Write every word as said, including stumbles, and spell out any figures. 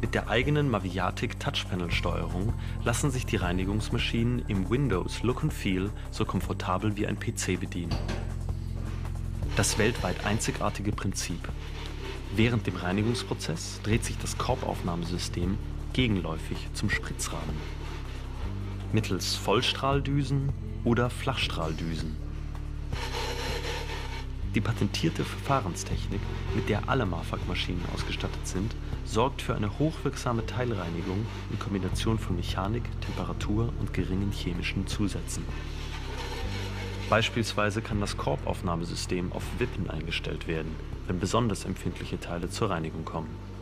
Mit der eigenen Maviatic Touchpanel-Steuerung lassen sich die Reinigungsmaschinen im Windows Look and Feel so komfortabel wie ein P C bedienen. Das weltweit einzigartige Prinzip: Während dem Reinigungsprozess dreht sich das Korbaufnahmesystem gegenläufig zum Spritzrahmen. Mittels Vollstrahldüsen oder Flachstrahldüsen. Die patentierte Verfahrenstechnik, mit der alle Marfag-Maschinen ausgestattet sind, sorgt für eine hochwirksame Teilreinigung in Kombination von Mechanik, Temperatur und geringen chemischen Zusätzen. Beispielsweise kann das Korbaufnahmesystem auf Wippen eingestellt werden, wenn besonders empfindliche Teile zur Reinigung kommen.